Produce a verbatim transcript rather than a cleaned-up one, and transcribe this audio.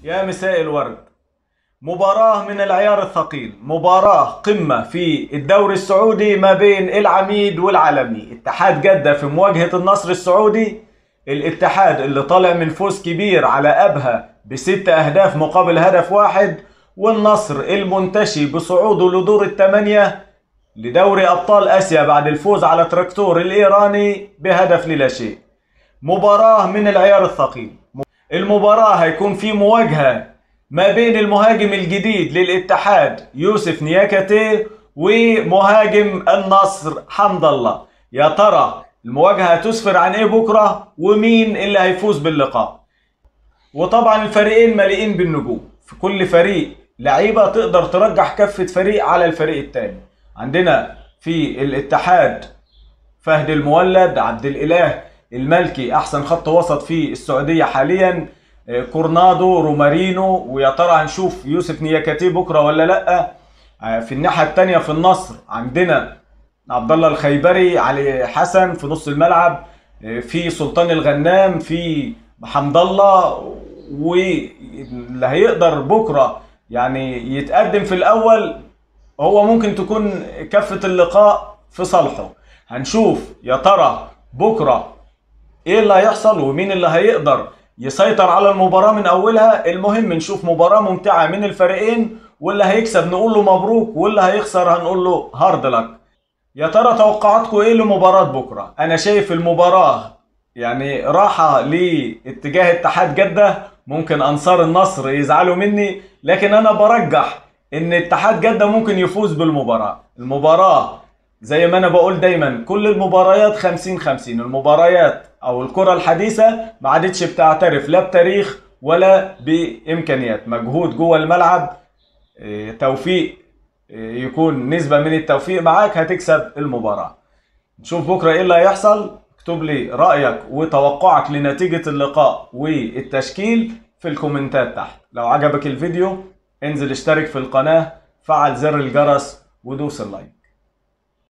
يا مساء الورد. مباراة من العيار الثقيل، مباراة قمة في الدوري السعودي ما بين العميد والعالمي. اتحاد جدة في مواجهة النصر السعودي. الاتحاد اللي طالع من فوز كبير على أبها بست أهداف مقابل هدف واحد، والنصر المنتشي بصعوده لدور الثمانية لدوري أبطال آسيا بعد الفوز على تراكتور الإيراني بهدف للا شيء. مباراة من العيار الثقيل. المباراة هيكون في مواجهة ما بين المهاجم الجديد للاتحاد يوسف نياكاتي ومهاجم النصر حمد الله. يا ترى المواجهة هتسفر عن ايه بكرة، ومين اللي هيفوز باللقاء؟ وطبعا الفريقين مليئين بالنجوم، في كل فريق لعيبة تقدر ترجح كفة فريق على الفريق التاني. عندنا في الاتحاد فهد المولد، عبد الإله المالكي احسن خط وسط في السعودية حاليا، كورنادو، رومارينو، ويا ترى هنشوف يوسف نياكاتي بكره ولا لا. في الناحيه الثانيه في النصر عندنا عبد الله الخيبري، علي حسن في نص الملعب، في سلطان الغنام، في حمد الله، واللي هيقدر بكره يعني يتقدم في الاول هو ممكن تكون كفه اللقاء في صالحه. هنشوف يا ترى بكره ايه اللي هيحصل ومين اللي هيقدر يسيطر على المباراة من أولها. المهم نشوف مباراة ممتعة من الفريقين، واللي هيكسب نقول له مبروك، واللي هيخسر هنقول له هارد لك. يا ترى توقعاتكم ايه لمباراة بكرة؟ أنا شايف المباراة يعني راحة لاتجاه اتحاد جدة. ممكن أنصار النصر يزعلوا مني، لكن أنا برجح إن اتحاد جدة ممكن يفوز بالمباراة. المباراة زي ما أنا بقول دايما، كل المباريات خمسين خمسين. المباريات او الكرة الحديثة ما عادتش بتعترف لا بتاريخ ولا بامكانيات. مجهود جوه الملعب، توفيق، يكون نسبة من التوفيق معاك هتكسب المباراة. نشوف بكرة ايه اللي هيحصل. اكتب لي رأيك وتوقعك لنتيجة اللقاء والتشكيل في الكومنتات تحت. لو عجبك الفيديو انزل اشترك في القناة، فعل زر الجرس ودوس اللايك.